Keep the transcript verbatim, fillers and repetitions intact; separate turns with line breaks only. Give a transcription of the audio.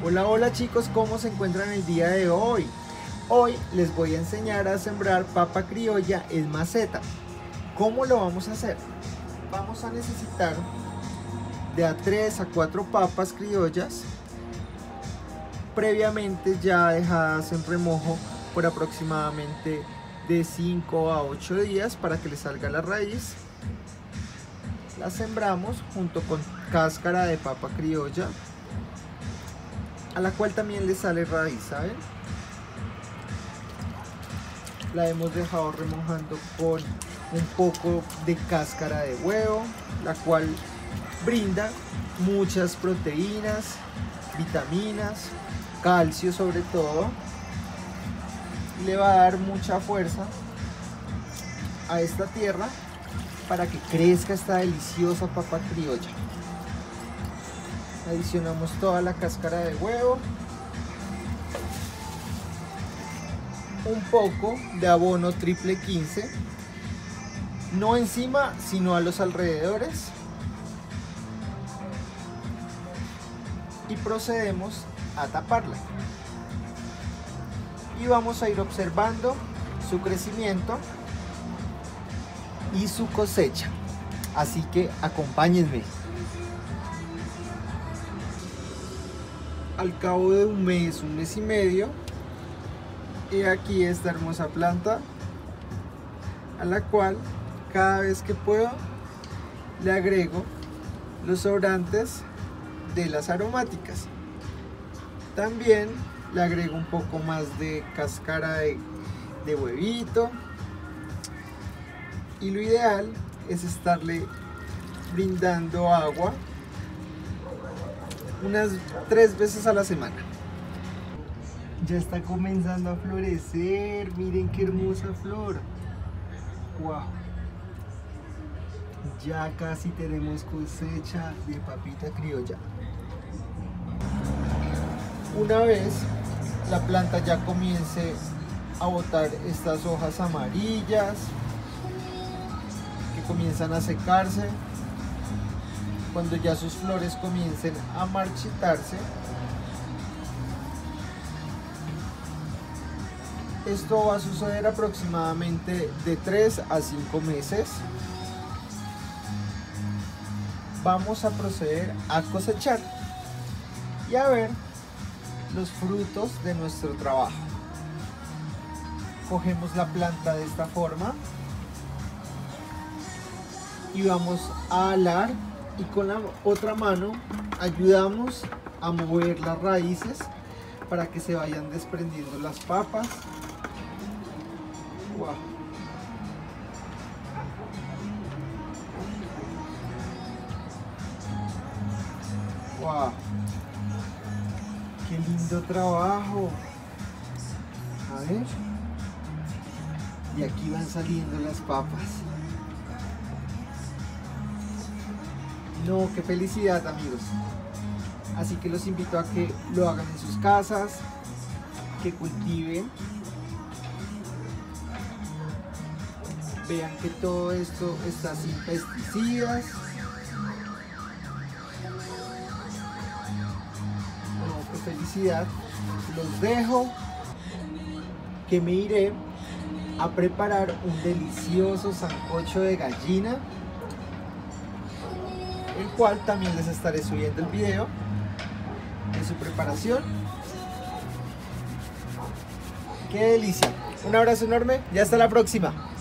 Hola, hola chicos, ¿cómo se encuentran el día de hoy? Hoy les voy a enseñar a sembrar papa criolla en maceta. ¿Cómo lo vamos a hacer? Vamos a necesitar de a tres a cuatro papas criollas previamente ya dejadas en remojo por aproximadamente de cinco a ocho días para que le salga la raíz. Las sembramos junto con cáscara de papa criolla, a la cual también le sale raíz, ¿saben? La hemos dejado remojando con un poco de cáscara de huevo, la cual brinda muchas proteínas, vitaminas, calcio sobre todo, y le va a dar mucha fuerza a esta tierra para que crezca esta deliciosa papa criolla. Adicionamos toda la cáscara de huevo, un poco de abono triple quince, no encima sino a los alrededores, y procedemos a taparla y vamos a ir observando su crecimiento y su cosecha, así que acompáñenme. Al cabo de un mes, un mes y medio, he aquí esta hermosa planta, a la cual cada vez que puedo le agrego los sobrantes de las aromáticas. También le agrego un poco más de cáscara de, de huevito, y lo ideal es estarle brindando agua unas tres veces a la semana. Ya está comenzando a florecer, miren qué hermosa flor. Wow. Ya casi tenemos cosecha de papita criolla. Una vez la planta ya comience a botar estas hojas amarillas que comienzan a secarse, cuando ya sus flores comiencen a marchitarse, esto va a suceder aproximadamente de tres a cinco meses. Vamos a proceder a cosechar y a ver los frutos de nuestro trabajo. Cogemos la planta de esta forma y vamos a alar, y con la otra mano ayudamos a mover las raíces para que se vayan desprendiendo las papas. Wow. Wow. Qué lindo trabajo. A ver. Y aquí van saliendo las papas. No, qué felicidad, amigos. Así que los invito a que lo hagan en sus casas, que cultiven. Vean que todo esto está sin pesticidas. No, qué felicidad. Los dejo, que me iré a preparar un delicioso sancocho de gallina, el cual también les estaré subiendo el video de su preparación. ¡Qué delicia! Un abrazo enorme y hasta la próxima.